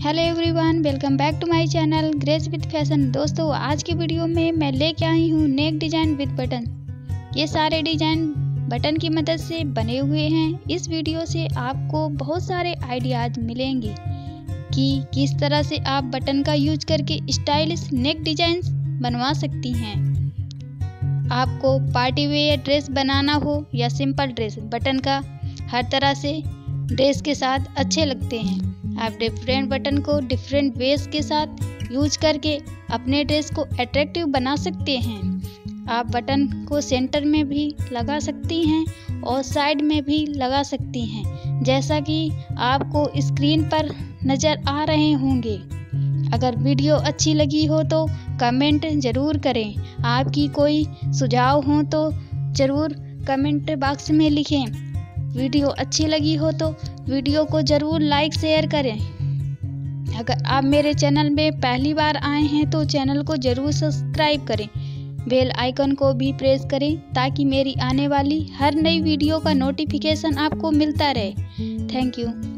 Hello everyone, welcome back to my channel Grace with Fashion. दोस्तों, आज की video में मैं लेके आई हूँ नेक डिज़ाइन विद बटन। ये सारे डिज़ाइन बटन की मदद से बने हुए हैं। इस वीडियो से आपको बहुत सारे आइडियाज़ मिलेंगे कि किस तरह से आप बटन का यूज करके स्टाइलिश नेक डिज़ाइंस बनवा सकती हैं। आपको पार्टी वेयर ड्रेस बनाना हो या सिंपल ड्रेस, बटन का हर तरह से ड्रेस के साथ अच्छे लगते हैं। आप डिफरेंट बटन को डिफरेंट वेज के साथ यूज करके अपने ड्रेस को अट्रैक्टिव बना सकते हैं। आप बटन को सेंटर में भी लगा सकती हैं और साइड में भी लगा सकती हैं, जैसा कि आपको स्क्रीन पर नज़र आ रहे होंगे। अगर वीडियो अच्छी लगी हो तो कमेंट ज़रूर करें। आपकी कोई सुझाव हो तो ज़रूर कमेंट बॉक्स में लिखें। वीडियो अच्छी लगी हो तो वीडियो को ज़रूर लाइक शेयर करें। अगर आप मेरे चैनल में पहली बार आए हैं तो चैनल को ज़रूर सब्सक्राइब करें। बेल आइकन को भी प्रेस करें ताकि मेरी आने वाली हर नई वीडियो का नोटिफिकेशन आपको मिलता रहे। Thank you.